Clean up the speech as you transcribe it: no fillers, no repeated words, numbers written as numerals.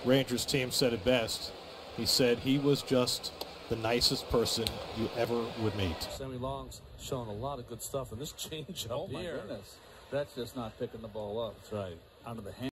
Rangers team said it best. He said he was just the nicest person you ever would meet. Sammy Long's showing a lot of good stuff in this changeup. Oh my goodness. That's just not picking the ball up. That's right. Onto the hand.